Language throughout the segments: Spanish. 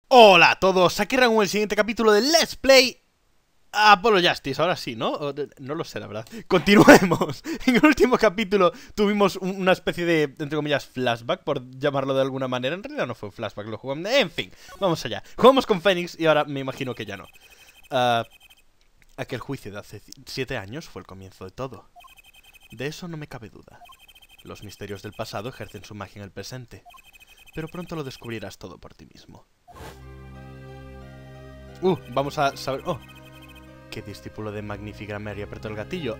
Hola a todos, aquí Raúl, el siguiente capítulo de Let's Play Apollo Justice. Ahora sí, ¿no? No lo sé, la verdad. Continuemos. En el último capítulo tuvimos una especie de, entre comillas, flashback, por llamarlo de alguna manera. En realidad no fue un flashback, lo jugamos. En fin, vamos allá. Jugamos con Phoenix y ahora me imagino que ya no. Aquel juicio de hace 7 años fue el comienzo de todo. De eso no me cabe duda. Los misterios del pasado ejercen su magia en el presente, pero pronto lo descubrirás todo por ti mismo. Vamos a saber... Oh, ¿qué discípulo de Magnifica Mary apretó el gatillo?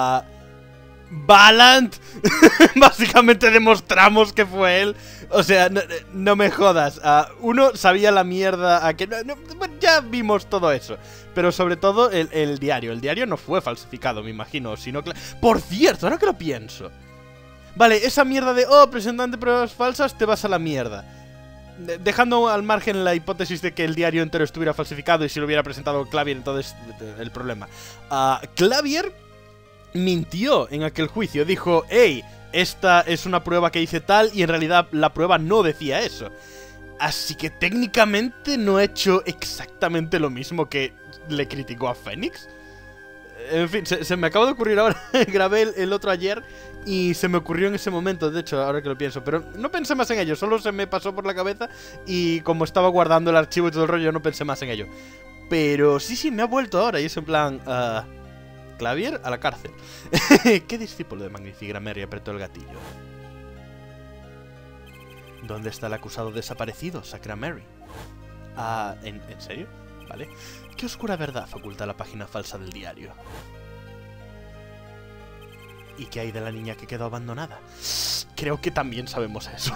Valant. Básicamente demostramos que fue él. O sea, no me jodas. Uno sabía la mierda a que... ya vimos todo eso. Pero sobre todo el diario. El diario no fue falsificado, me imagino. Sino que... Por cierto, ahora que lo pienso. Vale, esa mierda de... Oh, presentante pruebas falsas, te vas a la mierda. Dejando al margen la hipótesis de que el diario entero estuviera falsificado y si lo hubiera presentado Clavier, entonces el problema. Clavier mintió en aquel juicio. Dijo, hey, esta es una prueba que hice tal, y en realidad la prueba no decía eso. Así que técnicamente no he hecho exactamente lo mismo que le criticó a Phoenix. En fin, se me acaba de ocurrir ahora. Grabé el otro ayer y se me ocurrió en ese momento, de hecho, ahora que lo pienso. Pero no pensé más en ello, solo se me pasó por la cabeza. Y como estaba guardando el archivo y todo el rollo, no pensé más en ello. Pero sí, me ha vuelto ahora. Y es en plan... Clavier a la cárcel. ¿Qué discípulo de Magnifica Mary apretó el gatillo? ¿Dónde está el acusado desaparecido, Sacra Mary? ¿En serio? Vale. ¿Qué oscura verdad oculta la página falsa del diario? ¿Y qué hay de la niña que quedó abandonada? Creo que también sabemos eso.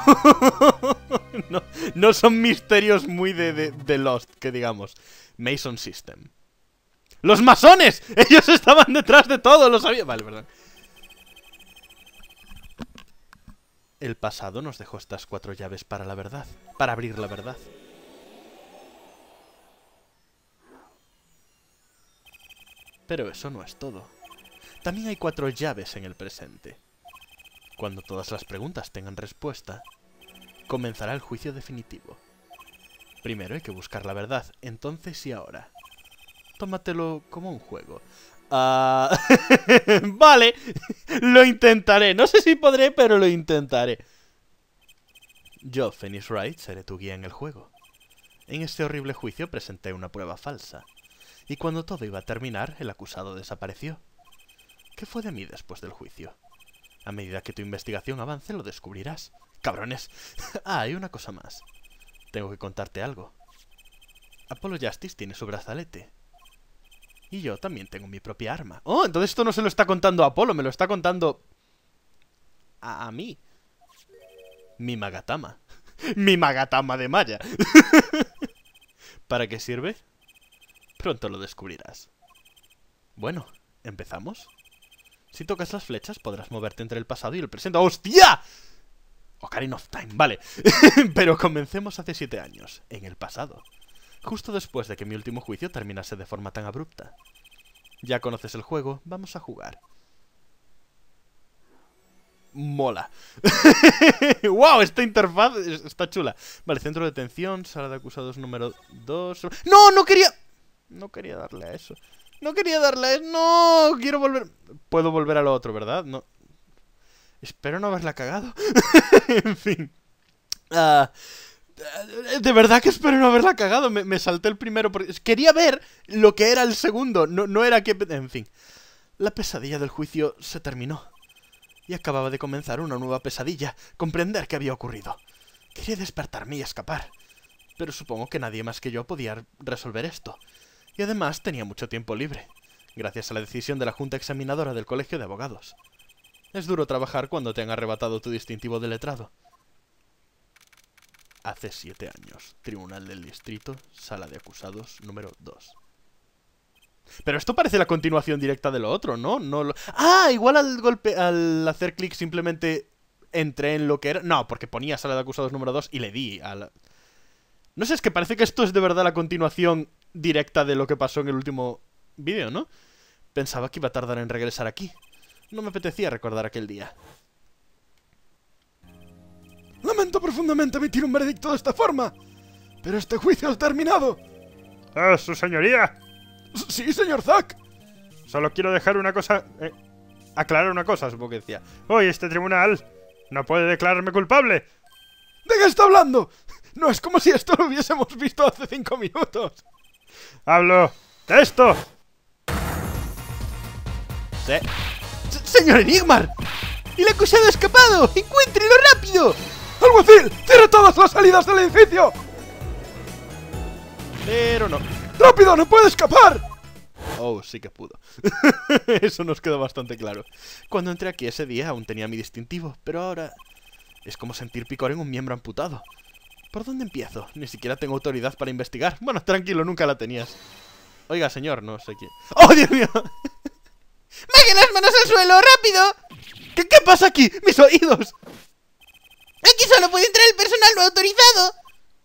No son misterios muy de Lost, que digamos. Mason System. ¡Los masones! ¡Ellos estaban detrás de todo! ¡Lo sabía! Vale, perdón. El pasado nos dejó estas 4 llaves para la verdad. Para abrir la verdad. Pero eso no es todo. También hay 4 llaves en el presente. Cuando todas las preguntas tengan respuesta, comenzará el juicio definitivo. Primero hay que buscar la verdad, entonces y ahora. Tómatelo como un juego. Vale, lo intentaré. No sé si podré, pero lo intentaré. Yo, Phoenix Wright, seré tu guía en el juego. En este horrible juicio presenté una prueba falsa. Y cuando todo iba a terminar, el acusado desapareció. ¿Qué fue de mí después del juicio? A medida que tu investigación avance, lo descubrirás. ¡Cabrones! Hay una cosa más. Tengo que contarte algo. Apollo Justice tiene su brazalete. Y yo también tengo mi propia arma. ¡Oh! Entonces esto no se lo está contando a Apolo, me lo está contando... a mí. Mi Magatama. Mi Magatama de Maya. ¿Para qué sirve? Pronto lo descubrirás. Bueno, ¿empezamos? Si tocas las flechas podrás moverte entre el pasado y el presente. ¡Hostia! Ocarina of Time, vale. Pero comencemos hace 7 años, en el pasado. Justo después de que mi último juicio terminase de forma tan abrupta. Ya conoces el juego, vamos a jugar. Mola. ¡Wow! Esta interfaz está chula. Vale, centro de detención, sala de acusados número 2... ¡No! ¡No quería! No quería darle a eso. No quería darle a eso. ¡No! Quiero volver... Puedo volver a lo otro, ¿verdad? No. Espero no haberla cagado. En fin. De verdad que espero no haberla cagado. Me salté el primero porque quería ver lo que era el segundo. No era que... En fin. La pesadilla del juicio se terminó. Y acababa de comenzar una nueva pesadilla. Comprender qué había ocurrido. Quería despertarme y escapar. Pero supongo que nadie más que yo podía resolver esto. Y además tenía mucho tiempo libre. Gracias a la decisión de la Junta Examinadora del Colegio de Abogados. Es duro trabajar cuando te han arrebatado tu distintivo de letrado. Hace 7 años. Tribunal del Distrito, Sala de Acusados, número 2. Pero esto parece la continuación directa de lo otro, ¿no? Igual al hacer clic simplemente entré en lo que era... No, porque ponía Sala de Acusados número 2 y le di a la... No sé, es que parece que esto es de verdad la continuación directa de lo que pasó en el último vídeo, ¿no? Pensaba que iba a tardar en regresar aquí. No me apetecía recordar aquel día. Lamento profundamente emitir un veredicto de esta forma, Pero este juicio ha terminado. ¡Su señoría! Sí, señor Zack. Solo quiero dejar una cosa... aclarar una cosa, supongo que decía. Hoy este tribunal no puede declararme culpable. ¿De qué está hablando? No es como si esto lo hubiésemos visto hace 5 minutos. Hablo de esto. Sí. ¡Señor Enigmar! ¡El acusado ha escapado! ¡Encuéntrelo rápido! ¡Alguacil! ¡Cierra todas las salidas del edificio! Pero no. ¡Rápido! ¡No puede escapar! Oh, sí que pudo. Eso nos quedó bastante claro. Cuando entré aquí ese día aún tenía mi distintivo, pero ahora... es como sentir picor en un miembro amputado. ¿Por dónde empiezo? Ni siquiera tengo autoridad para investigar. Bueno, tranquilo, nunca la tenías. Oiga, señor, no sé quién... ¡Oh, Dios mío! ¡Bajen las manos al suelo, rápido! ¿Qué pasa aquí? ¡Mis oídos! Aquí solo puede entrar el personal no autorizado.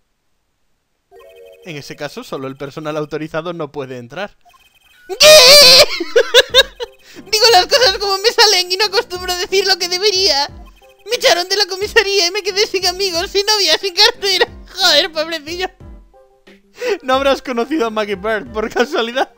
En ese caso, solo el personal autorizado no puede entrar. ¿Qué? Digo las cosas como me salen y no acostumbro a decir lo que debería. Me echaron de la comisaría y me quedé sin amigos, sin novia, sin cartera. Joder, pobrecillo. ¿No habrás conocido a Maggie Bird por casualidad?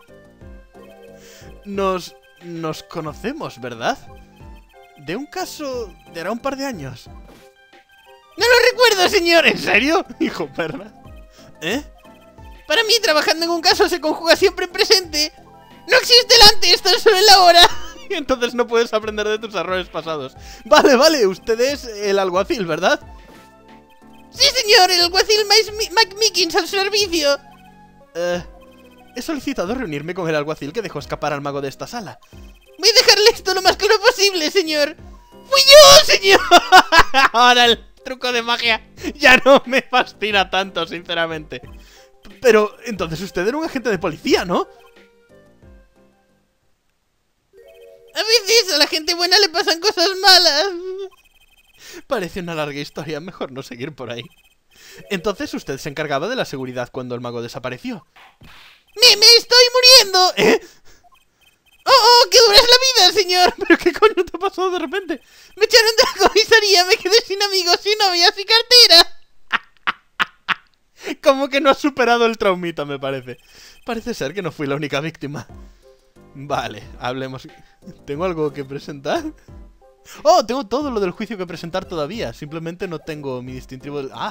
Nos conocemos, ¿verdad? De un caso de hará un par de años. No lo recuerdo, señor. ¿En serio? Hijo perra. ¿Eh? Para mí, trabajando en un caso se conjuga siempre en presente. No existe el antes, tan solo el ahora. Entonces no puedes aprender de tus errores pasados. Vale, usted es el alguacil, ¿verdad? Sí, señor, el alguacil Mike Mickens al servicio. He solicitado reunirme con el alguacil que dejó escapar al mago de esta sala. Voy a dejarle esto lo más claro posible, señor. ¡Fui yo, señor! Ahora el truco de magia ya no me fascina tanto, sinceramente. Pero, entonces usted era un agente de policía, ¿no? A veces a la gente buena le pasan cosas malas. Parece una larga historia, mejor no seguir por ahí. Entonces usted se encargaba de la seguridad cuando el mago desapareció. ¡Me estoy muriendo! ¿Eh? ¡Oh, qué dura es la vida, señor! ¿Pero qué coño te ha pasado de repente? Me echaron de la comisaría, me quedé sin amigos, sin novias y cartera. Como que no has superado el traumita, me parece. Parece ser que no fui la única víctima. Vale, hablemos. ¿Tengo algo que presentar? Oh, tengo todo lo del juicio que presentar todavía. Simplemente no tengo mi distintivo del...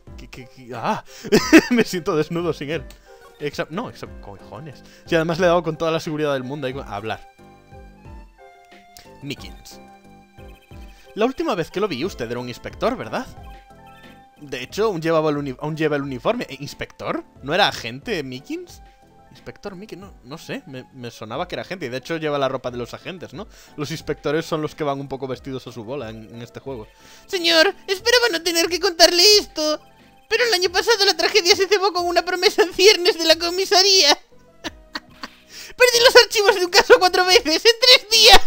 Me siento desnudo sin él. Cojones. Si además le he dado con toda la seguridad del mundo a hablar. Mickens. La última vez que lo vi, usted era un inspector, ¿verdad? De hecho, aún lleva el uniforme. ¿Inspector? ¿No era agente Mickens? Inspector Mickens, no sé, me sonaba que era agente. Y de hecho lleva la ropa de los agentes, ¿no? Los inspectores son los que van un poco vestidos a su bola en este juego. Señor, esperaba no tener que contarle esto. Pero el año pasado la tragedia se cebó con una promesa en ciernes de la comisaría. Perdí los archivos de un caso 4 veces en 3 días.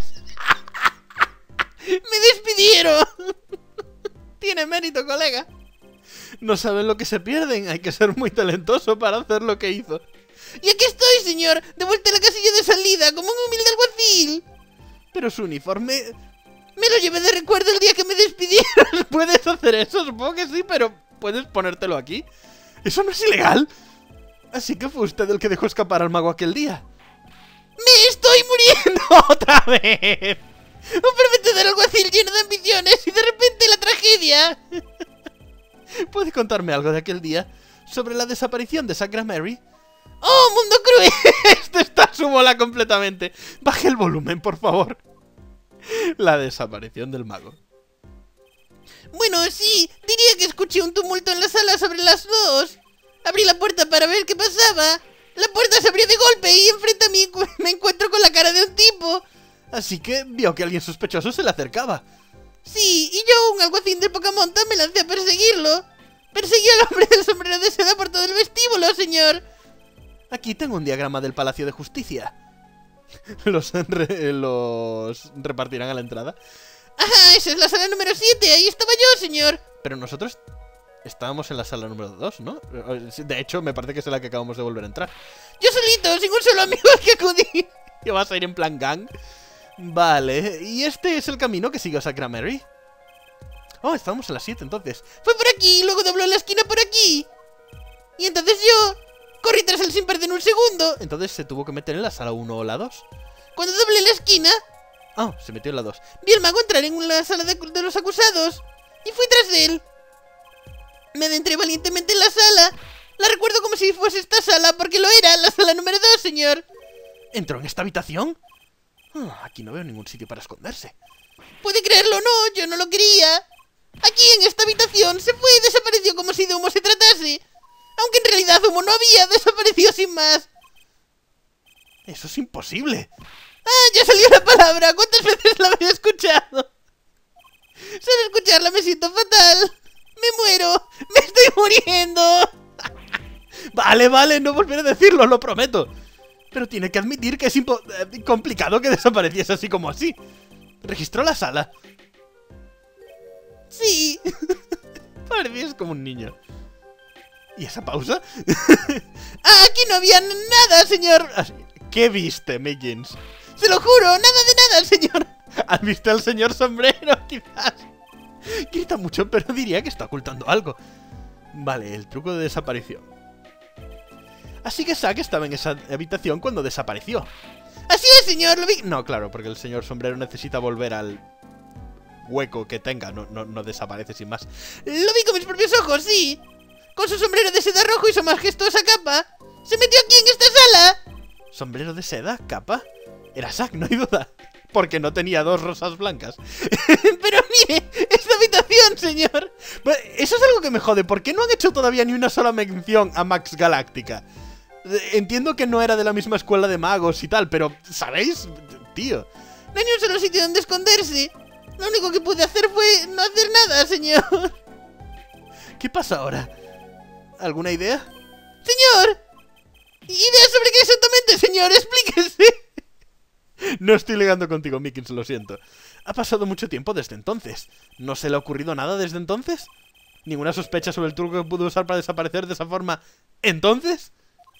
Me despidieron. Tiene mérito, colega. No saben lo que se pierden. Hay que ser muy talentoso para hacer lo que hizo. Y aquí estoy, señor, de vuelta a la casilla de salida, como un humilde alguacil. Pero su uniforme... Me lo llevé de recuerdo el día que me despidieron. ¿Puedes hacer eso? Supongo que sí, pero... ¿puedes ponértelo aquí? ¿Eso no es ilegal? Así que fue usted el que dejó escapar al mago aquel día. ¡Me estoy muriendo! ¡Otra vez! Un prometedor alguacil lleno de ambiciones y de repente la tragedia. ¿Puede contarme algo de aquel día? ¿Sobre la desaparición de Sacra Mary? ¡Oh, mundo cruel! Este está a su bola completamente. Baje el volumen, por favor. La desaparición del mago. Bueno, sí, diría que escuché un tumulto en la sala sobre las 2. Abrí la puerta para ver qué pasaba. La puerta se abrió de golpe y enfrente a mí me encuentro con la cara de un tipo. Así que vio que alguien sospechoso se le acercaba. Sí, y yo, un alguacil de poca monta, me lancé a perseguirlo. Perseguí al hombre del sombrero de seda por todo el vestíbulo, señor. Aquí tengo un diagrama del Palacio de Justicia. Los repartirán a la entrada. Ajá, esa es la sala número 7, ahí estaba yo, señor. Pero nosotros estábamos en la sala número 2, ¿no? De hecho, me parece que es la que acabamos de volver a entrar. Yo solito, sin un solo amigo al que acudí. ¿Que vas a ir en plan gang? Vale, ¿y este es el camino que siguió Sacra Mary? Oh, estábamos en la 7 entonces. Fue por aquí, luego dobló la esquina por aquí. Y entonces yo corrí tras él sin perder un segundo. Entonces se tuvo que meter en la sala 1 o la 2. Cuando doblé la esquina, Ah, se metió en la 2. vi al mago entrar en la sala de los acusados y fui tras él. Me adentré valientemente en la sala. La recuerdo como si fuese esta sala, porque lo era, la sala número 2, señor. ¿Entró en esta habitación? Aquí no veo ningún sitio para esconderse. Puede creerlo o no, yo no lo quería. Aquí en esta habitación se fue y desapareció como si de humo se tratase. Aunque en realidad humo no había, desapareció sin más. Eso es imposible. ¡Ah, ya salió la palabra! ¿Cuántas veces la había escuchado? Solo escucharla me siento fatal. Me muero. Me estoy muriendo. Vale, no volveré a decirlo, lo prometo. Pero tiene que admitir que es complicado que desapareciese así como así. Registró la sala. Sí. Parecías como un niño. ¿Y esa pausa? Ah, aquí no había nada, señor. ¿Qué viste, Miggins? Se lo juro, nada de nada, señor. ¿Has visto al señor sombrero, quizás? Grita mucho, pero diría que está ocultando algo. Vale, el truco de desaparición. Así que Zack estaba en esa habitación cuando desapareció. Así es, señor, lo vi. No, claro, porque el señor sombrero necesita volver al hueco que tenga, no desaparece sin más. Lo vi con mis propios ojos, sí. Con su sombrero de seda rojo y su majestuosa capa. Se metió aquí en esta sala. ¿Sombrero de seda? ¿Capa? Era Zack, no hay duda. Porque no tenía 2 rosas blancas. Pero mire, esta habitación, señor. Eso es algo que me jode. ¿Por qué no han hecho todavía ni una sola mención a Max Galáctica? Entiendo que no era de la misma escuela de magos y tal, pero, ¿sabéis? Tío. No hay ni un solo sitio donde esconderse. Lo único que pude hacer fue no hacer nada, señor. ¿Qué pasa ahora? ¿Alguna idea? Señor. ¿Idea sobre qué exactamente, señor? Explíquese. No estoy ligando contigo, Mickens, lo siento. Ha pasado mucho tiempo desde entonces. ¿No se le ha ocurrido nada desde entonces? ¿Ninguna sospecha sobre el truco que pudo usar para desaparecer de esa forma entonces?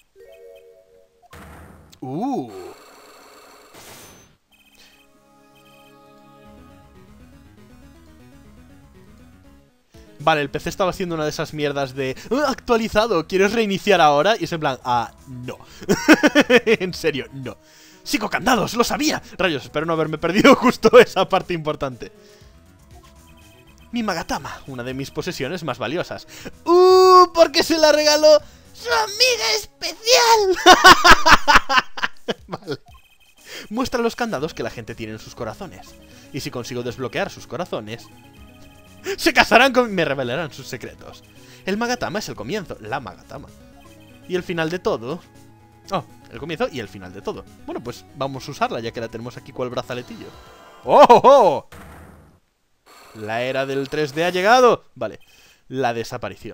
Vale, el PC estaba haciendo una de esas mierdas de actualizado, ¿quieres reiniciar ahora? Y es en plan, no. En serio, no. ¡Psicocandados! ¡Lo sabía! Rayos, espero no haberme perdido justo esa parte importante. Mi Magatama, una de mis posesiones más valiosas. Porque se la regaló su amiga especial. Vale. Muestra los candados que la gente tiene en sus corazones. Y si consigo desbloquear sus corazones, se casarán con... me revelarán sus secretos. El Magatama es el comienzo, la Magatama. Y el final de todo... Oh, el comienzo y el final de todo. Bueno, pues vamos a usarla ya que la tenemos aquí cual brazaletillo. ¡Oh, oh, oh! La era del 3D ha llegado. Vale, la desaparición.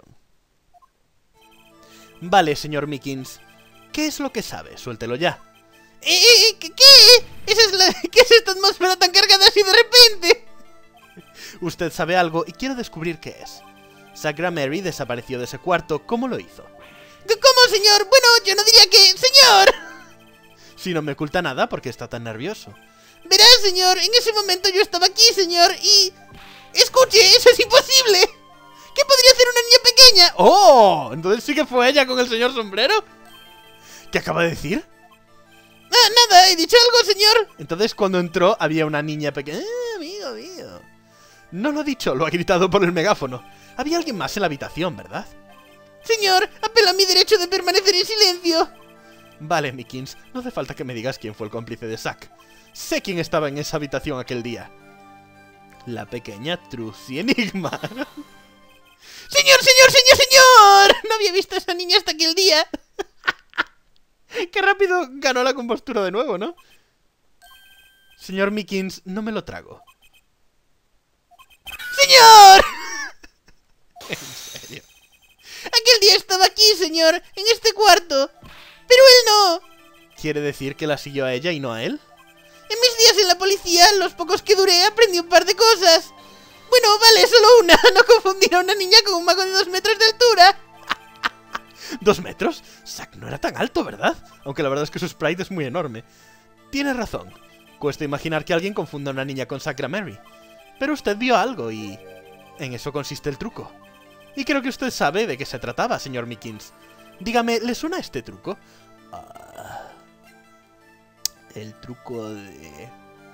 Vale, señor Mickens. ¿Qué es lo que sabe? Suéltelo ya. ¿Qué? ¿Qué es esta atmósfera tan cargada así de repente? Usted sabe algo y quiero descubrir qué es. Sacra Mary desapareció de ese cuarto. ¿Cómo lo hizo? ¿Cómo, señor? Bueno, yo no diría que... ¡Señor! Si no me oculta nada, ¿por qué está tan nervioso? Verá, señor, en ese momento yo estaba aquí, señor, y... ¡Escuche! ¡Eso es imposible! ¿Qué podría hacer una niña pequeña? ¡Oh! ¿Entonces sí que fue ella con el señor sombrero? ¿Qué acaba de decir? Nada, he dicho algo, señor. Entonces cuando entró había una niña pequeña... amigo mío. No lo ha dicho, lo ha gritado por el megáfono. Había alguien más en la habitación, ¿verdad? Señor, apelo a mi derecho de permanecer en silencio. Vale, Mickens, no hace falta que me digas quién fue el cómplice de Zack. Sé quién estaba en esa habitación aquel día. La pequeña Trucy Enigma. ¡Señor! No había visto a esa niña hasta aquel día. Qué rápido ganó la compostura de nuevo, ¿no? Señor Mickens, no me lo trago. ¡Señor! ¿En serio? Aquel día estaba aquí, señor, en este cuarto. Pero él no. ¿Quiere decir que la siguió a ella y no a él? En mis días en la policía, los pocos que duré, aprendí un par de cosas. Bueno, vale, solo una. No confundir a una niña con un mago de 2 metros de altura. ¿2 metros? Zack no era tan alto, ¿verdad? Aunque la verdad es que su sprite es muy enorme. Tiene razón. Cuesta imaginar que alguien confunda a una niña con Sacra Mary. Pero usted vio algo y... en eso consiste el truco. Y creo que usted sabe de qué se trataba, señor Mickens. Dígame, ¿le suena este truco? El truco de...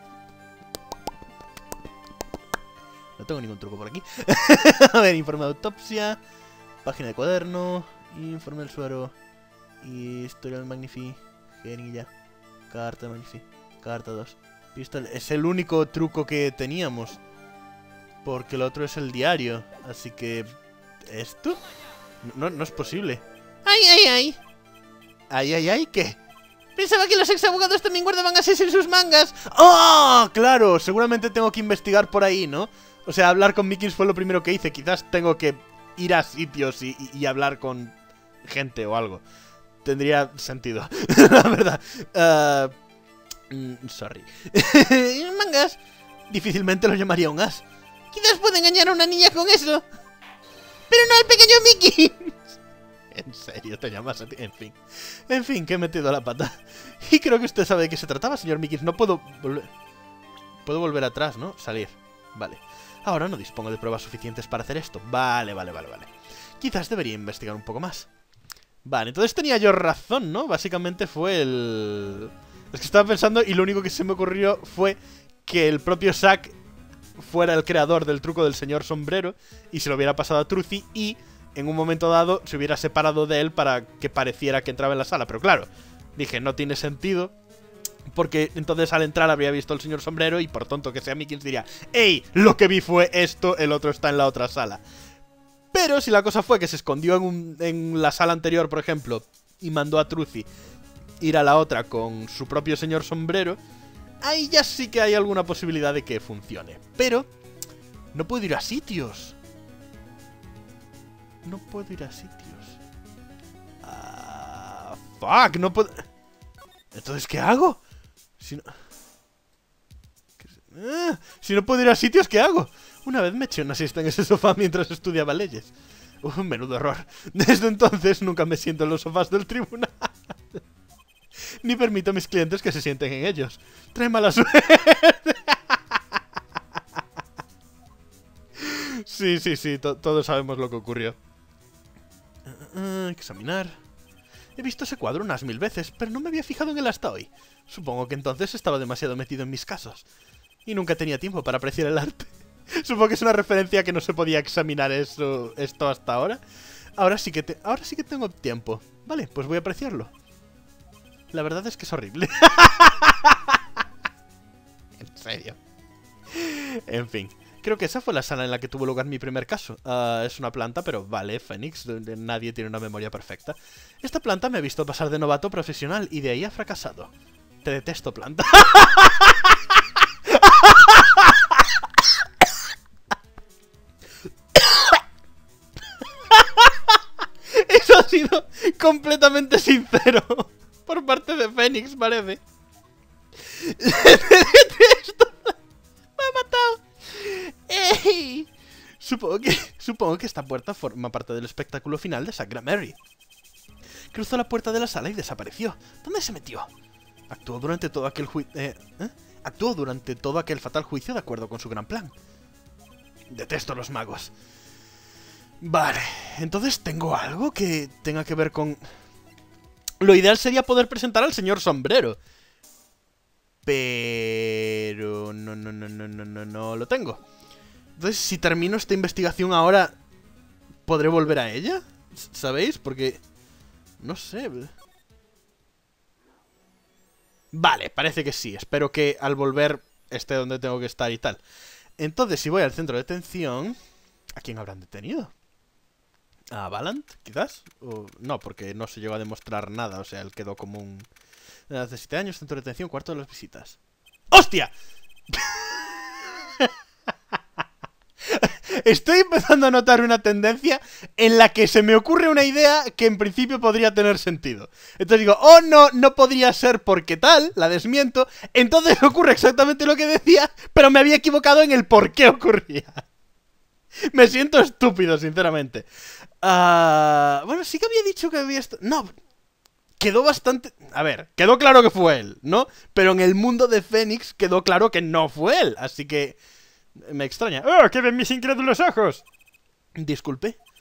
No tengo ningún truco por aquí. A ver, informe de autopsia, página de cuaderno, informe del suero, historia del Magnifi, jeringuilla, carta del Magnifi, carta 2, pistola. Es el único truco que teníamos, porque el otro es el diario, así que... ¿Esto? No es posible. ¡Ay, ay, ay! ¿Ay, ay, ay? ¿Qué? Pensaba que los ex abogados también guardaban ases en sus mangas. ¡Oh! Claro, seguramente tengo que investigar por ahí, ¿no? O sea, hablar con Mikins fue lo primero que hice. Quizás tengo que ir a sitios y hablar con gente o algo. Tendría sentido, la verdad. Sorry. ¿Mangas? Difícilmente lo llamaría un as. Quizás pueda engañar a una niña con eso. Pero no al pequeño Mickey. ¿En serio te llamas a ti? En fin, que he metido la pata. Y creo que usted sabe de qué se trataba, señor Mikins. No puedo volver... Puedo volver atrás, ¿no? Salir. Vale. Ahora no dispongo de pruebas suficientes para hacer esto. Vale. Quizás debería investigar un poco más. Vale, entonces tenía yo razón, ¿no? Básicamente fue el... Es que estaba pensando y lo único que se me ocurrió fue que el propio Zack fuera el creador del truco del señor sombrero y se lo hubiera pasado a Trucy y en un momento dado se hubiera separado de él para que pareciera que entraba en la sala. Pero claro, dije, no tiene sentido, porque entonces al entrar habría visto el señor sombrero y por tonto que sea Mikins diría, ¡ey! Lo que vi fue esto, el otro está en la otra sala. Pero si la cosa fue que se escondió en la sala anterior, por ejemplo, y mandó a Trucy ir a la otra con su propio señor sombrero, ahí ya sí que hay alguna posibilidad de que funcione. Pero no puedo ir a sitios. No puedo ir a sitios. Fuck, no puedo... ¿Entonces qué hago? Si no puedo ir a sitios, ¿qué hago? Una vez me eché una siesta en ese sofá mientras estudiaba leyes. Menudo error. Desde entonces nunca me siento en los sofás del tribunal. Ni permito a mis clientes que se sienten en ellos. Trae mala suerte. Sí, todos sabemos lo que ocurrió. Examinar. He visto ese cuadro unas 1000 veces, pero no me había fijado en él hasta hoy. Supongo que entonces estaba demasiado metido en mis casos. Y nunca tenía tiempo para apreciar el arte. Supongo que es una referencia a que no se podía examinar esto hasta ahora. Ahora sí que tengo tiempo. Vale, pues voy a apreciarlo. La verdad es que es horrible. En serio. En fin. Creo que esa fue la sala en la que tuvo lugar mi primer caso. Es una planta, pero vale, Fénix. Nadie tiene una memoria perfecta. Esta planta me ha visto pasar de novato a profesional y de ahí ha fracasado. Te detesto, planta. Eso ha sido completamente sincero. Por parte de Fénix, parece. Esto me ha matado. ¡Ey! Supongo que esta puerta forma parte del espectáculo final de Sacra Mary. Cruzó la puerta de la sala y desapareció. ¿Dónde se metió? Actuó durante todo aquel fatal juicio de acuerdo con su gran plan. Detesto a los magos. Vale, entonces tengo algo que tenga que ver con... Lo ideal sería poder presentar al señor sombrero. Pero... No lo tengo. Entonces, si termino esta investigación ahora, ¿podré volver a ella? ¿Sabéis? Porque... No sé... Vale, parece que sí. Espero que al volver esté donde tengo que estar y tal. Entonces, si voy al centro de detención... ¿A quién habrán detenido? ¿A Valant, quizás? O... No, porque no se llegó a demostrar nada. O sea, él quedó como un... Hace 7 años, centro de detención, cuarto de las visitas. ¡Hostia! Estoy empezando a notar una tendencia en la que se me ocurre una idea que en principio podría tener sentido. Entonces digo, oh no, no podría ser porque tal, la desmiento. Entonces ocurre exactamente lo que decía, pero me había equivocado en el por qué ocurría. Me siento estúpido, sinceramente. Bueno, sí que había dicho que había... No, quedó bastante... A ver, quedó claro que fue él, ¿no? Pero en el mundo de Fénix quedó claro que no fue él, así que... Me extraña. ¡Oh, qué ven mis incrédulos ojos! Disculpe.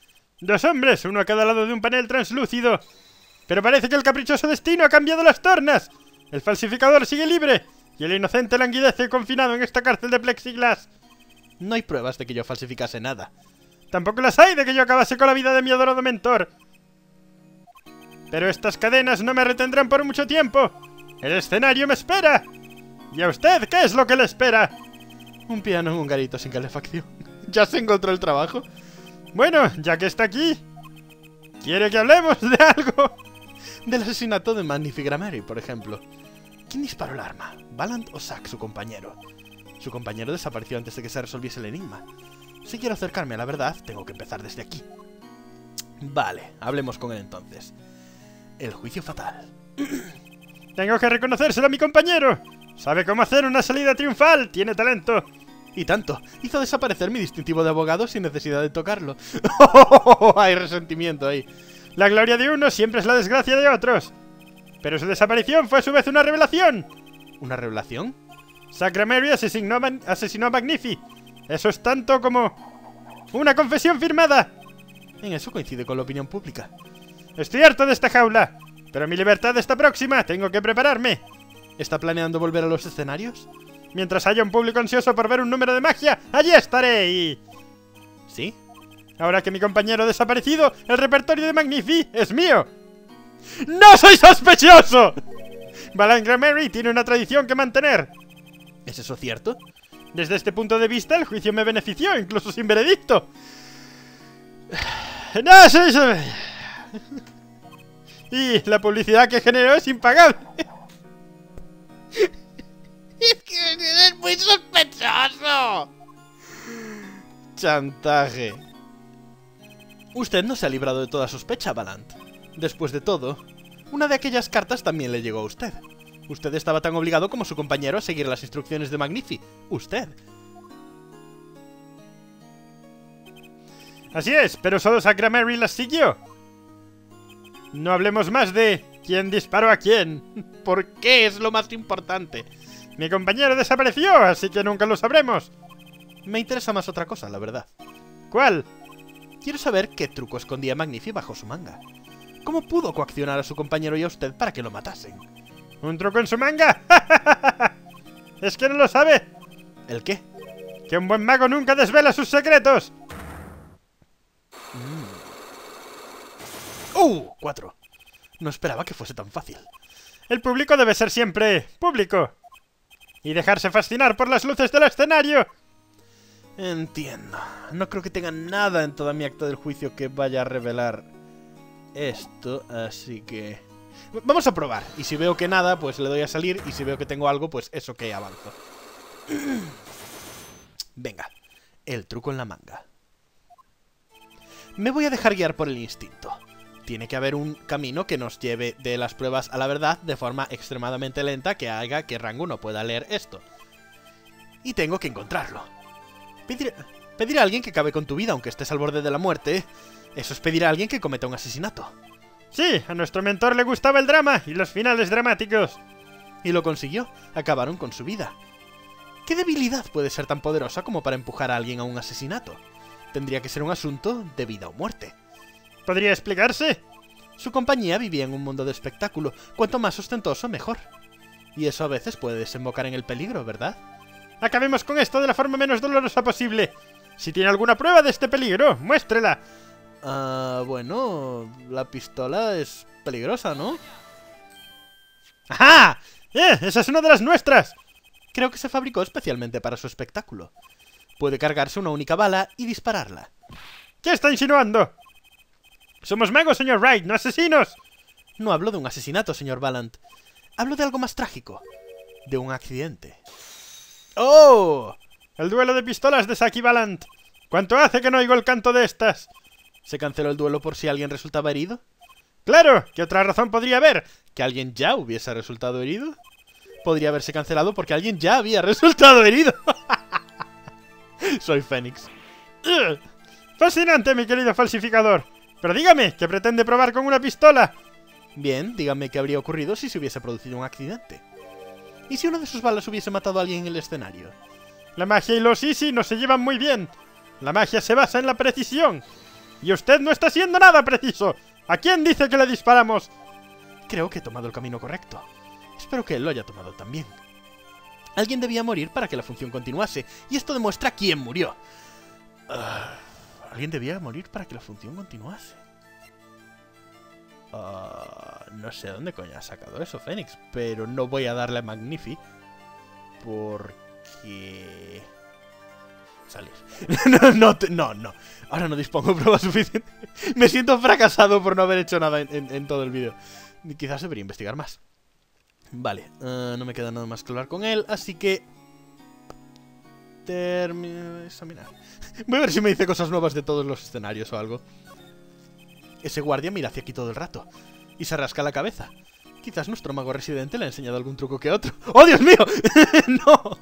2 hombres, uno a cada lado de un panel translúcido. Pero parece que el caprichoso destino ha cambiado las tornas. El falsificador sigue libre y el inocente languidece confinado en esta cárcel de plexiglas. No hay pruebas de que yo falsificase nada. Tampoco las hay de que yo acabase con la vida de mi adorado mentor. Pero estas cadenas no me retendrán por mucho tiempo. El escenario me espera. ¿Y a usted qué es lo que le espera? Un piano en un garito sin calefacción. ¿Ya se encontró el trabajo? Bueno, ya que está aquí, ¿quiere que hablemos de algo? Del asesinato de Magnifi Grammary, por ejemplo. ¿Quién disparó el arma? ¿Valant o Zack, su compañero? Su compañero desapareció antes de que se resolviese el enigma. Si quiero acercarme a la verdad, tengo que empezar desde aquí. Vale, hablemos con él entonces. El juicio fatal. Tengo que reconocérselo a mi compañero. Sabe cómo hacer una salida triunfal, tiene talento. Y tanto, hizo desaparecer mi distintivo de abogado sin necesidad de tocarlo. Hay resentimiento ahí. La gloria de unos siempre es la desgracia de otros. Pero su desaparición fue a su vez una revelación. ¿Una revelación? Zack Grammary asesinó a Magnifi. Eso es tanto como una confesión firmada. En eso coincide con la opinión pública. Estoy harto de esta jaula, pero mi libertad está próxima, tengo que prepararme. ¿Está planeando volver a los escenarios? Mientras haya un público ansioso por ver un número de magia, allí estaré y... ¿Sí? Ahora que mi compañero ha desaparecido, el repertorio de Magnifi es mío. ¡No soy sospechoso! Valant Grammary tiene una tradición que mantener. ¿Es eso cierto? Desde este punto de vista, el juicio me benefició, incluso sin veredicto. ¡No soy sospechoso! Y la publicidad que generó es impagable. Es que eres muy sospechoso. Chantaje. Usted no se ha librado de toda sospecha, Valant. Después de todo, una de aquellas cartas también le llegó a usted. Usted estaba tan obligado como su compañero a seguir las instrucciones de Magnifi. Usted. Así es, pero solo Zack Grammary las siguió. No hablemos más de quién disparó a quién. ¿Por qué es lo más importante? Mi compañero desapareció, así que nunca lo sabremos. Me interesa más otra cosa, la verdad. ¿Cuál? Quiero saber qué truco escondía Magnifi bajo su manga. ¿Cómo pudo coaccionar a su compañero y a usted para que lo matasen? ¿Un truco en su manga? ¿Es que no lo sabe? ¿El qué? Que un buen mago nunca desvela sus secretos. 4. No esperaba que fuese tan fácil. El público debe ser siempre público. Y dejarse fascinar por las luces del escenario. Entiendo. No creo que tenga nada en toda mi acta del juicio que vaya a revelar esto, así que... Vamos a probar. Y si veo que nada, pues le doy a salir. Y si veo que tengo algo, pues eso que avanzo. Venga. El truco en la manga. Me voy a dejar guiar por el instinto. Tiene que haber un camino que nos lleve de las pruebas a la verdad de forma extremadamente lenta que haga que Rango no pueda leer esto. Y tengo que encontrarlo. Pedir a alguien que acabe con tu vida aunque estés al borde de la muerte, eso es pedir a alguien que cometa un asesinato. Sí, a nuestro mentor le gustaba el drama y los finales dramáticos. Y lo consiguió, acabaron con su vida. ¿Qué debilidad puede ser tan poderosa como para empujar a alguien a un asesinato? Tendría que ser un asunto de vida o muerte. ¿Podría explicarse? Su compañía vivía en un mundo de espectáculo. Cuanto más ostentoso, mejor. Y eso a veces puede desembocar en el peligro, ¿verdad? Acabemos con esto de la forma menos dolorosa posible. Si tiene alguna prueba de este peligro, muéstrela. Bueno, la pistola es peligrosa, ¿no? ¡Ajá! ¡Esa es una de las nuestras! Creo que se fabricó especialmente para su espectáculo. Puede cargarse una única bala y dispararla. ¿Qué está insinuando? Somos magos, señor Wright, no asesinos. No hablo de un asesinato, señor Valant. Hablo de algo más trágico. De un accidente. ¡Oh! El duelo de pistolas de Zack y Valant. ¿Cuánto hace que no oigo el canto de estas? ¿Se canceló el duelo por si alguien resultaba herido? ¡Claro! ¿Qué otra razón podría haber? ¿Que alguien ya hubiese resultado herido? Podría haberse cancelado porque alguien ya había resultado herido. Soy Fénix. Fascinante, mi querido falsificador. Pero dígame, ¿qué pretende probar con una pistola? Bien, dígame qué habría ocurrido si se hubiese producido un accidente. ¿Y si una de sus balas hubiese matado a alguien en el escenario? La magia y los easy no se llevan muy bien. La magia se basa en la precisión. Y usted no está haciendo nada preciso. ¿A quién dice que le disparamos? Creo que he tomado el camino correcto. Espero que él lo haya tomado también. Alguien debía morir para que la función continuase, y esto demuestra quién murió. Alguien debía morir para que la función continuase. No sé dónde coño ha sacado eso, Fénix, pero no voy a darle a Magnifi porque... Salir. No. Ahora no dispongo de pruebas suficientes. Me siento fracasado por no haber hecho nada en todo el vídeo. Quizás debería investigar más. Vale, no me queda nada más que hablar con él, así que... Termino de examinar. Voy a ver si me dice cosas nuevas de todos los escenarios o algo. Ese guardia mira hacia aquí todo el rato y se rasca la cabeza. Quizás nuestro mago residente le ha enseñado algún truco que otro. ¡Oh, Dios mío! ¡No!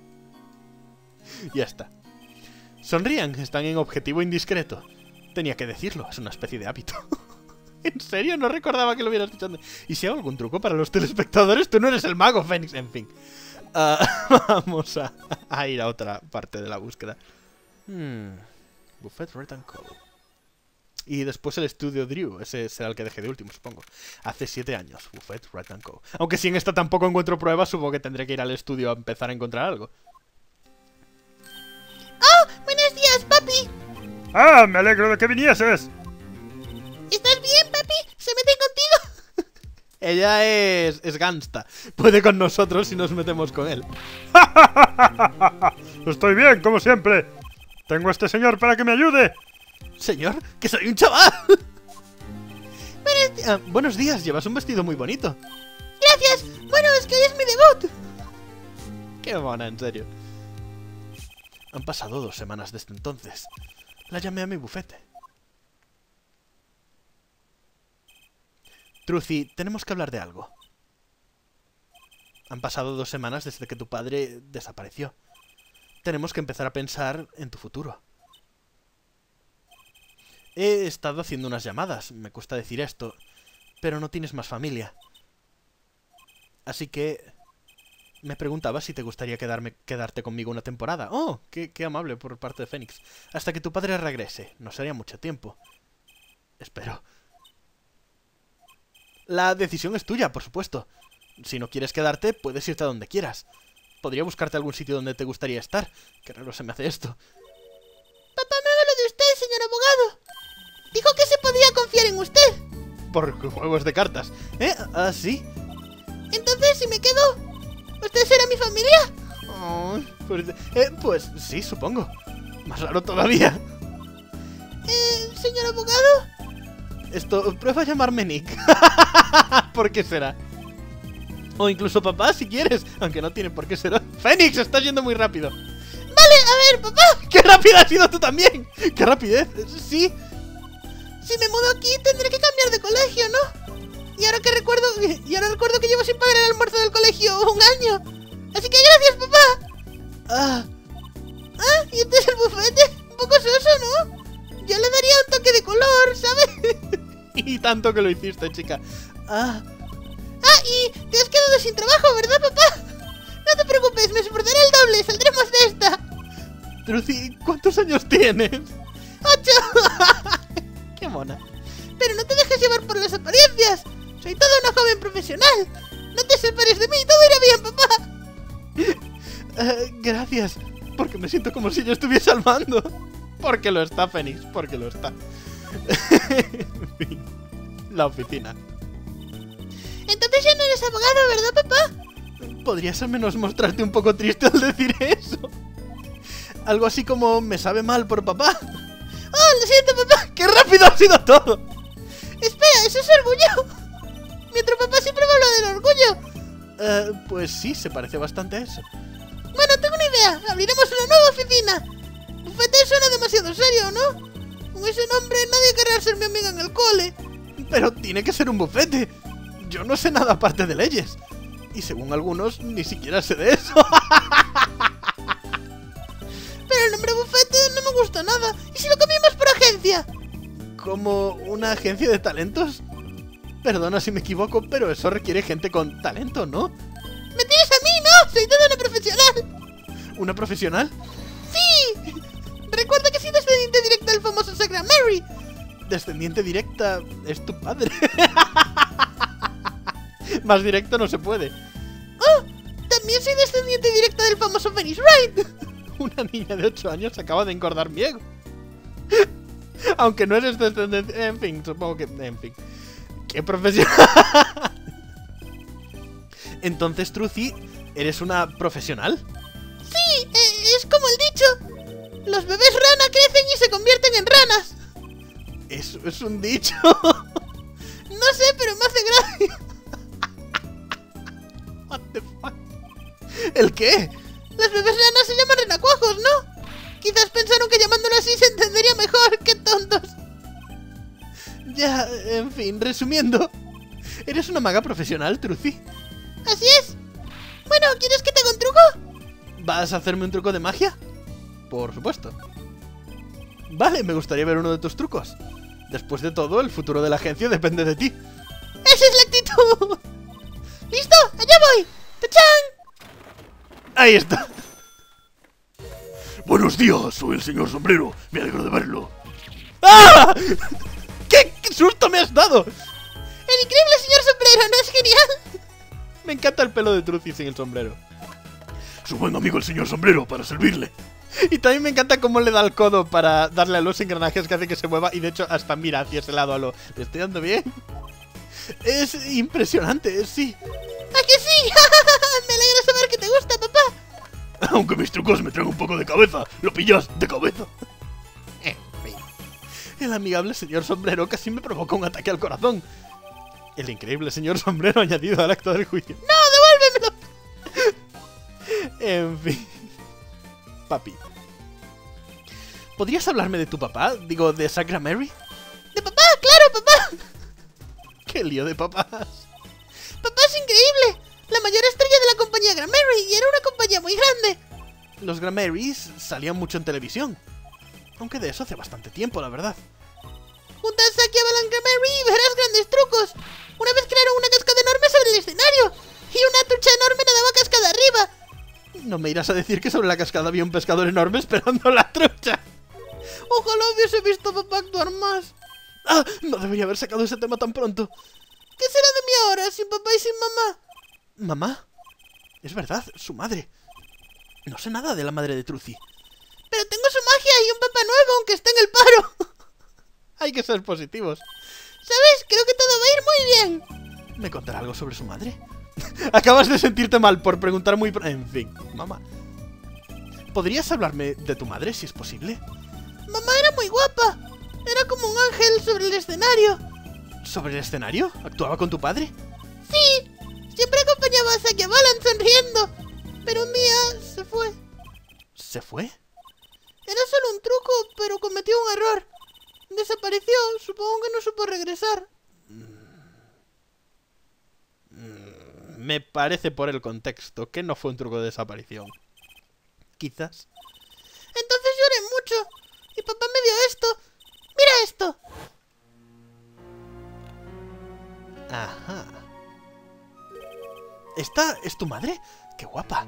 Ya está. Sonrían, están en objetivo indiscreto. Tenía que decirlo, es una especie de hábito. ¿En serio? No recordaba que lo hubieras dicho antes. ¿Y si hago algún truco para los telespectadores? Tú no eres el mago, Fénix. En fin. Vamos a ir a otra parte de la búsqueda. Buffet Red & Co. Y después el estudio Drew. Ese será el que dejé de último, supongo. Hace 7 años. Buffet Red & Co. Aunque si en esta tampoco encuentro pruebas, supongo que tendré que ir al estudio a empezar a encontrar algo. ¡Oh! ¡Buenos días, papi! ¡Ah! Me alegro de que vinieses. ¿Estás bien, papi? ¿Se meten contigo? Ella es gangsta. Puede con nosotros si nos metemos con él. Estoy bien, como siempre. Tengo a este señor para que me ayude. Señor, que soy un chaval. Buenos días, llevas un vestido muy bonito. Gracias. Bueno, es que hoy es mi debut. Qué mona, en serio. Han pasado 2 semanas desde entonces. La llamé a mi bufete. Trucy, tenemos que hablar de algo. Han pasado 2 semanas desde que tu padre desapareció. Tenemos que empezar a pensar en tu futuro. He estado haciendo unas llamadas, me cuesta decir esto, pero no tienes más familia. Así que... me preguntaba si te gustaría quedarte conmigo una temporada. ¡Oh! Qué amable por parte de Fénix. Hasta que tu padre regrese. No sería mucho tiempo. Espero. La decisión es tuya, por supuesto. Si no quieres quedarte, puedes irte a donde quieras. Podría buscarte algún sitio donde te gustaría estar. Qué raro se me hace esto. Papá me habló de usted, señor abogado. Dijo que se podía confiar en usted. Por juegos de cartas. ¿Ah, sí? Entonces, si me quedo, ¿usted será mi familia? Oh, pues sí, supongo. Más raro todavía. Señor abogado. Prueba a llamarme Nick. ¿Por qué será? O incluso papá, si quieres. Aunque no tiene por qué ser. ¡Fénix! Estás yendo muy rápido. Vale, a ver, papá. ¡Qué rápida has sido tú también! ¡Qué rapidez! Sí. Si me mudo aquí, tendré que cambiar de colegio, ¿no? Y ahora recuerdo que llevo sin pagar el almuerzo del colegio 1 año. Así que gracias, papá. ¿Y este es el bufete? Un poco soso, ¿no? Yo le daría un toque de color, ¿sabes? Y tanto que lo hiciste, chica. Y te has quedado sin trabajo, ¿verdad, papá? No te preocupes, me esforzaré el doble, saldremos de esta. Trucy, ¿cuántos años tienes? 8. Qué mona. Pero no te dejes llevar por las apariencias. Soy toda una joven profesional. No te separes de mí, todo irá bien, papá. Gracias, porque me siento como si yo estuviese al mando. Porque lo está, Fénix, porque lo está. En fin, la oficina. Entonces ya no eres abogado, ¿verdad, papá? Podrías al menos mostrarte un poco triste al decir eso. Algo así como, me sabe mal por papá. Oh, lo siento, papá. ¡Qué rápido ha sido todo! Espera, ¿eso es orgullo? Mi otro papá siempre me habla del orgullo. Pues sí, se parece bastante a eso. Bueno, tengo una idea. Abriremos una nueva oficina. Bufete suena demasiado serio, ¿no? Con ese nombre nadie querrá ser mi amiga en el cole. Pero tiene que ser un bufete. Yo no sé nada aparte de leyes. Y según algunos, ni siquiera sé de eso. Pero el nombre bufete no me gusta nada. ¿Y si lo cambiamos por agencia? ¿Como una agencia de talentos? Perdona si me equivoco, pero eso requiere gente con talento, ¿no? ¿Me tienes a mí? No, soy toda una profesional. ¿Una profesional? ¡Sí! Recuerda que soy descendiente directa del famoso Sacred Mary. descendiente directa es tu padre. Más directo no se puede. ¡Oh! También soy descendiente directa del famoso Phoenix Wright. Una niña de 8 años acaba de engordar bien. Aunque no eres descendiente... En fin, supongo que... En fin. ¡Qué profesional! Entonces, Trucy, ¿eres una profesional? Sí, es como el dicho. Los bebés rana crecen y se convierten en ranas. Eso es un dicho. No sé, pero me hace gracia. What the fuck? ¿El qué? Las bebés ranas se llaman renacuajos, ¿no? Quizás pensaron que llamándolo así se entendería mejor. ¡Qué tontos! Ya, en fin, resumiendo, ¿eres una maga profesional, Trucy? Así es. Bueno, ¿quieres que te haga un truco? ¿Vas a hacerme un truco de magia? Por supuesto. Vale, me gustaría ver uno de tus trucos. Después de todo, el futuro de la agencia depende de ti. ¡Esa es la actitud! ¿Listo? ¡Allá voy! ¡Tachán! Ahí está. Buenos días, soy el señor Sombrero. Me alegro de verlo. ¡Ah! ¿Qué susto me has dado? ¡El increíble señor Sombrero! ¿No es genial? Me encanta el pelo de Trucy sin el sombrero. Su buen amigo el señor Sombrero para servirle. Y también me encanta cómo le da el codo para darle a los engranajes que hace que se mueva. Y de hecho hasta mira hacia ese lado a lo... ¿Le estoy dando bien? Es impresionante, sí. ¿A que sí? Me alegra saber que te gusta, papá. Aunque mis trucos me traen un poco de cabeza. ¿Lo pillas de cabeza? En fin. El amigable señor Sombrero casi me provoca un ataque al corazón. El increíble señor Sombrero añadido al acto del juicio. ¡No, devuélvemelo! En fin. Papi. ¿Podrías hablarme de tu papá? Digo, de Sacra Mary. ¡De papá! ¡Claro, papá! ¡Qué lío de papás! ¡Papá es increíble! La mayor estrella de la compañía Gramarys, y era una compañía muy grande. Los Gramarys salían mucho en televisión. Aunque de eso hace bastante tiempo, la verdad. Junta a Saki y a Balan Gramary y verás grandes trucos. Una vez crearon una cascada enorme sobre el escenario. Y una trucha enorme nadaba cascada arriba. No me irás a decir que sobre la cascada había un pescador enorme esperando la trucha. Ojalá hubiese visto a papá actuar más. ¡Ah! No debería haber sacado ese tema tan pronto. ¿Qué será de mí ahora, sin papá y sin mamá? ¿Mamá? Es verdad, su madre. No sé nada de la madre de Trucy. Pero tengo su magia y un papá nuevo, aunque esté en el paro. Hay que ser positivos. ¿Sabes? Creo que todo va a ir muy bien. ¿Me contará algo sobre su madre? Acabas de sentirte mal por preguntar muy... En fin, mamá. ¿Podrías hablarme de tu madre, si es posible? Mamá era muy guapa. Era como un ángel sobre el escenario. ¿Sobre el escenario? ¿Actuaba con tu padre? Sí. Siempre acompañaba a Saki y a Balan sonriendo. Pero un día se fue. ¿Se fue? Era solo un truco, pero cometió un error. Desapareció. Supongo que no supo regresar. Me parece por el contexto que no fue un truco de desaparición. Quizás. Entonces lloré mucho. Y papá me dio esto. ¡Mira esto! Ajá. ¿Esta es tu madre? ¡Qué guapa!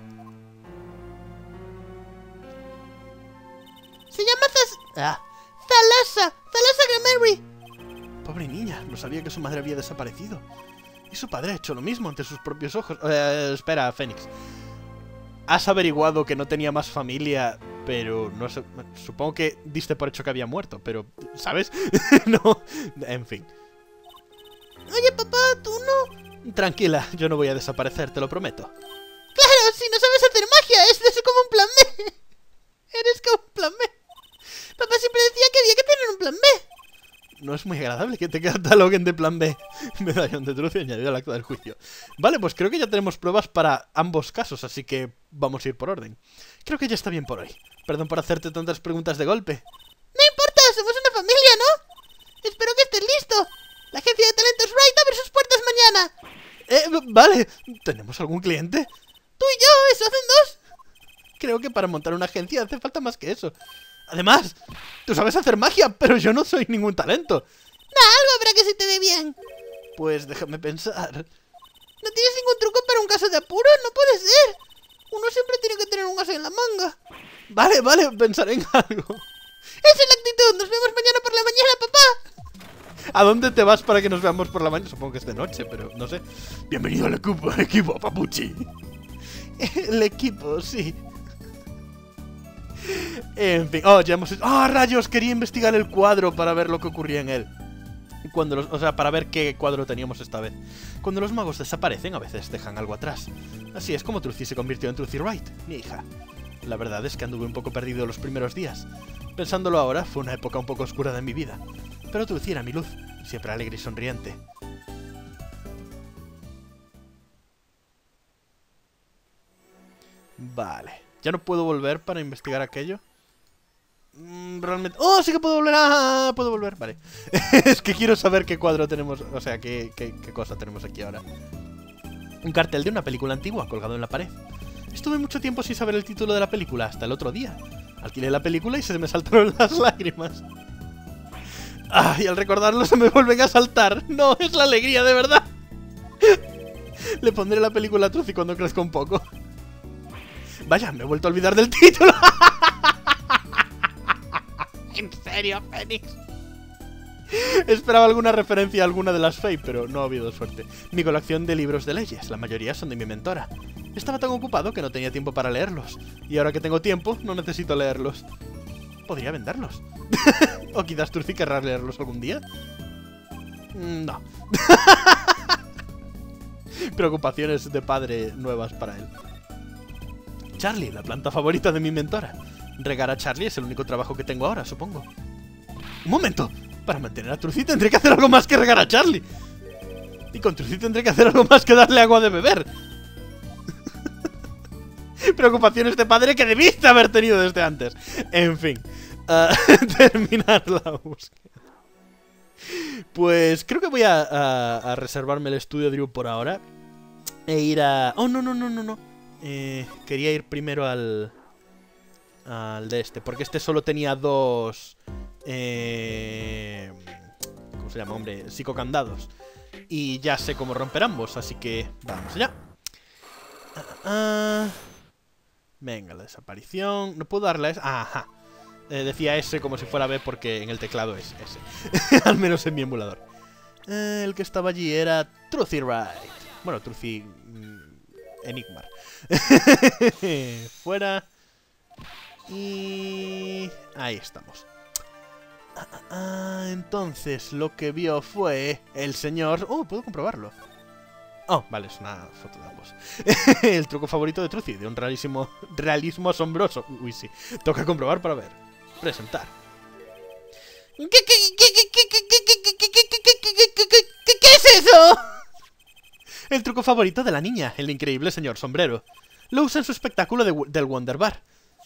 Se llama Thalassa. Thalassa Gramary. Pobre niña, no sabía que su madre había desaparecido. Y su padre ha hecho lo mismo ante sus propios ojos. Espera, Fénix. Has averiguado que no tenía más familia, pero no sé... Supongo que diste por hecho que había muerto, pero... ¿Sabes? No... En fin. Oye, papá, ¿tú no? Tranquila, yo no voy a desaparecer, te lo prometo. Claro, si no sabes hacer magia, es como un plan B. Eres como un plan B. Papá siempre decía que había que tener un plan B. No es muy agradable que te cataloguen de plan B. Medallón de Trucy añadido al acta del juicio. Vale, pues creo que ya tenemos pruebas para ambos casos, así que vamos a ir por orden. Creo que ya está bien por hoy. Perdón por hacerte tantas preguntas de golpe. No importa, somos una familia, ¿no? Espero que estés listo. La agencia de talentos Wright abre sus puertas mañana. Vale. ¿Tenemos algún cliente? Tú y yo, eso hacen dos. Creo que para montar una agencia hace falta más que eso. Además, tú sabes hacer magia, pero yo no soy ningún talento. Algo habrá que se te dé bien. Pues déjame pensar. ¿No tienes ningún truco para un caso de apuro? No puede ser. Uno siempre tiene que tener un as en la manga. Vale, pensaré en algo. Esa es la actitud. Nos vemos mañana por la mañana, papá. ¿A dónde te vas para que nos veamos por la mañana? Supongo que es de noche, pero no sé. Bienvenido al equipo, papuchi. El equipo, sí. En fin, ya hemos... rayos! Quería investigar el cuadro para ver lo que ocurría en él. O sea, para ver qué cuadro teníamos esta vez. Cuando los magos desaparecen, a veces dejan algo atrás. Así es como Trucy se convirtió en Trucy Wright, mi hija. La verdad es que anduve un poco perdido los primeros días. Pensándolo ahora, fue una época un poco oscura de mi vida. Pero Trucy era mi luz, siempre alegre y sonriente. Vale. ¿Ya no puedo volver para investigar aquello? Realmente... ¡Oh, sí que puedo volver! ¡Ah! Puedo volver, vale. Es que quiero saber qué cuadro tenemos... O sea, qué cosa tenemos aquí ahora. Un cartel de una película antigua colgado en la pared. Estuve mucho tiempo sin saber el título de la película, hasta el otro día. Alquilé la película y se me saltaron las lágrimas. ¡Ay! Al recordarlo se me vuelven a saltar. ¡No! ¡Es la alegría, de verdad! Le pondré la película a Trucy cuando crezca un poco. Vaya, me he vuelto a olvidar del título. ¿En serio, Fénix? Esperaba alguna referencia a alguna de las Fae, pero no ha habido suerte. Mi colección de libros de leyes, la mayoría son de mi mentora. Estaba tan ocupado que no tenía tiempo para leerlos. Y ahora que tengo tiempo, no necesito leerlos. Podría venderlos. O quizás Trucy querrá leerlos algún día. No. Preocupaciones de padre nuevas para él. Charlie, la planta favorita de mi mentora. Regar a Charlie es el único trabajo que tengo ahora, supongo. ¡Un momento! Para mantener a Trucy tendré que hacer algo más que regar a Charlie. Y con Trucy tendré que hacer algo más que darle agua de beber. Preocupaciones de padre que debiste haber tenido desde antes. En fin. Terminar la búsqueda. Pues creo que voy a reservarme el estudio Drew por ahora. E ir a... Oh, no. Quería ir primero al de este, porque este solo tenía dos... ¿cómo se llama, hombre? Psicocandados. Y ya sé cómo romper ambos, así que vamos allá. Venga, la desaparición. No puedo darle a esa. Ajá. Decía S como si fuera B porque en el teclado es S. Al menos en mi emulador. El que estaba allí era Trucy Wright. Bueno, Trucy... Enigma. Fuera. Y... ahí estamos. Entonces lo que vio fue el señor... Oh, puedo comprobarlo. Oh, vale, es una foto de ambos. El truco favorito de Trucy, de un realismo asombroso. Uy, sí. Toca comprobar para ver. Presentar. ¿Qué es eso? El truco favorito de la niña, el increíble señor sombrero. Lo usa en su espectáculo del Wonder Bar.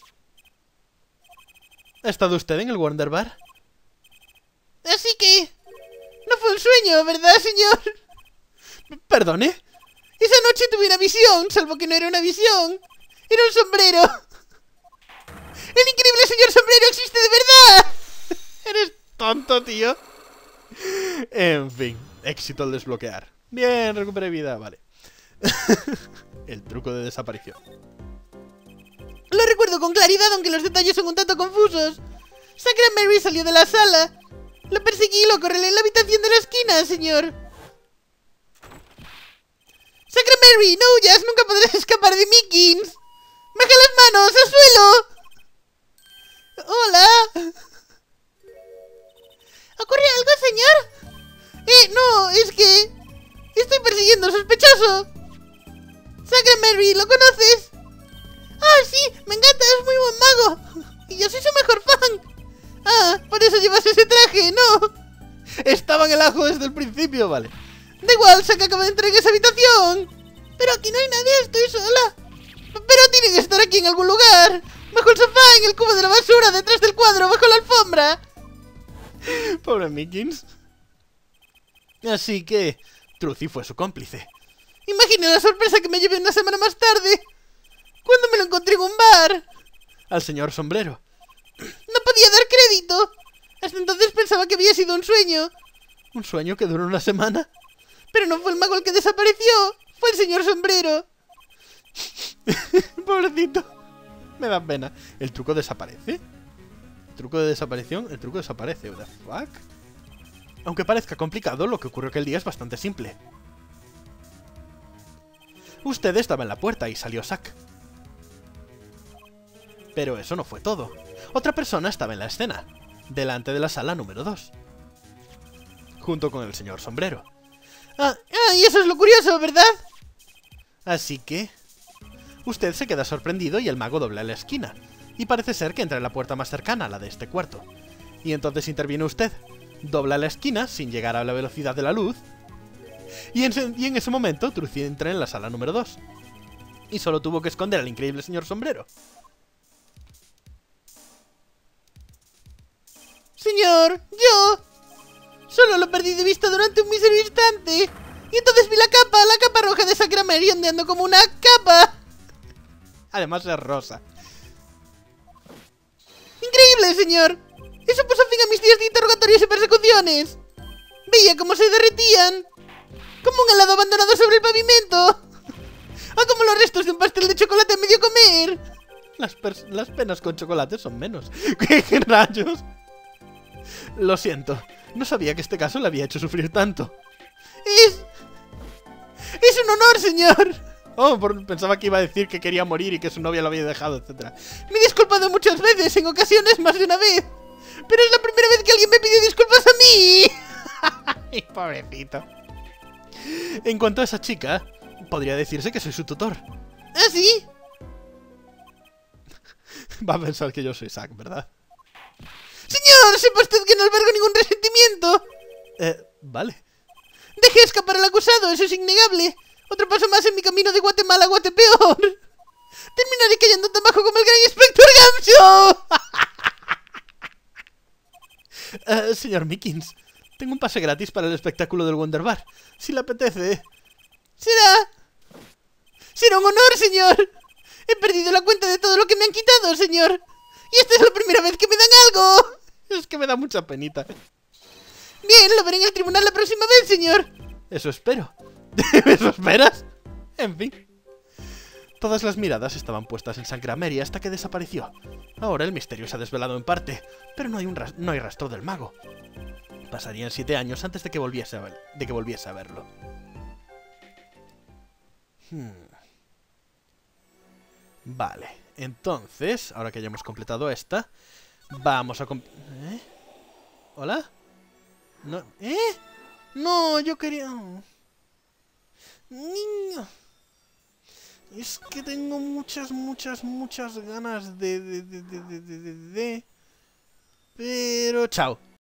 ¿Ha estado usted en el Wonder Bar? Así que... no fue un sueño, ¿verdad, señor? ¿Perdone? Esa noche tuve una visión, salvo que no era una visión. Era un sombrero. ¡El increíble señor sombrero existe de verdad! Eres tonto, tío. En fin, éxito al desbloquear. Bien, recuperé vida, vale. El truco de desaparición. Lo recuerdo con claridad, aunque los detalles son un tanto confusos. Sacred Mary salió de la sala. Lo perseguí y lo acorralé en la habitación de la esquina, señor. Sacred Mary, no huyas, nunca podrás escapar de Mickens. ¡Baja las manos, al suelo! ¡Hola! ¿Ocurre algo, señor? No, es que... estoy persiguiendo al sospechoso. Sacred Mary, ¿lo conoces? ¡Ah, sí! ¡Me encanta! ¡Es muy buen mago! ¡Y yo soy su mejor fan! ¡Ah! Por eso llevas ese traje, ¿no? Estaba en el ajo desde el principio, vale. Da igual, Saka acaba de entrar en esa habitación. Pero aquí no hay nadie, estoy sola. Pero tiene que estar aquí en algún lugar. Bajo el sofá, en el cubo de la basura, detrás del cuadro, bajo la alfombra. Pobre Mickens. Así que... Trucy fue su cómplice. Imagine la sorpresa que me llevé una semana más tarde, cuando me lo encontré en un bar. Al señor sombrero. No podía dar crédito. Hasta entonces pensaba que había sido un sueño. ¿Un sueño que duró una semana? Pero no fue el mago el que desapareció. Fue el señor sombrero. Pobrecito. Me da pena. ¿El truco desaparece? ¿El truco de desaparición? El truco desaparece. ¿What the fuck? Aunque parezca complicado, lo que ocurrió aquel día es bastante simple. Usted estaba en la puerta y salió Zack. Pero eso no fue todo. Otra persona estaba en la escena, delante de la sala número 2. Junto con el señor Sombrero. Y eso es lo curioso, ¿verdad? Así que... usted se queda sorprendido y el mago dobla la esquina. Y parece ser que entra en la puerta más cercana, la de este cuarto. Y entonces interviene usted. Dobla la esquina sin llegar a la velocidad de la luz. Y en ese momento Trucy entra en la sala número 2. Y solo tuvo que esconder al increíble señor Sombrero. Señor, yo... solo lo perdí de vista durante un mísero instante. Y entonces vi la capa roja de Sacramento ondeando como una capa. Además es rosa. Increíble, señor. Eso puso fin a mis días de interrogatorios y persecuciones. Veía cómo se derretían. Como un helado abandonado sobre el pavimento. O como los restos de un pastel de chocolate a medio comer. Las penas con chocolate son menos. ¿Qué rayos? Lo siento. No sabía que este caso le había hecho sufrir tanto. Es un honor, señor. Oh, pensaba que iba a decir que quería morir y que su novia lo había dejado, etc. Me he disculpado muchas veces, en ocasiones más de una vez. Pero es la primera vez que alguien me pide disculpas a mí. Ay, pobrecito. En cuanto a esa chica, podría decirse que soy su tutor. ¿Ah, sí? Va a pensar que yo soy Zack, ¿verdad? Señor, sepa usted que no albergo ningún resentimiento. Vale. Dejé escapar al acusado, eso es innegable. Otro paso más en mi camino de Guatemala a Guatepeor. Terminaré cayendo tan bajo como el gran Inspector Gamshaw. Señor Mickens, tengo un pase gratis para el espectáculo del Wonder Bar. Si le apetece... Será un honor, señor. He perdido la cuenta de todo lo que me han quitado, señor. Y esta es la primera vez que me dan algo. Es que me da mucha penita. Bien, lo veré en el tribunal la próxima vez, señor. Eso espero. ¿Eso esperas? En fin. Todas las miradas estaban puestas en Sacramento hasta que desapareció. Ahora el misterio se ha desvelado en parte, pero no hay rastro del mago. Pasarían 7 años antes de que volviese a verlo. Vale, entonces, ahora que ya hemos completado esta, vamos a... ¿Hola? No, No, yo quería... Niño. Es que tengo muchas ganas de... Pero chao.